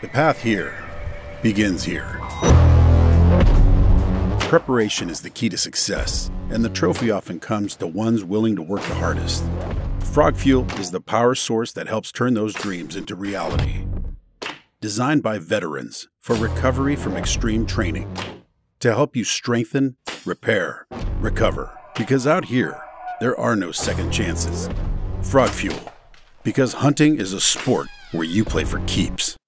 The path here begins here. Preparation is the key to success, and the trophy often comes to ones willing to work the hardest. Frog Fuel is the power source that helps turn those dreams into reality. Designed by veterans for recovery from extreme training, to help you strengthen, repair, recover. Because out here, there are no second chances. Frog Fuel, because hunting is a sport where you play for keeps.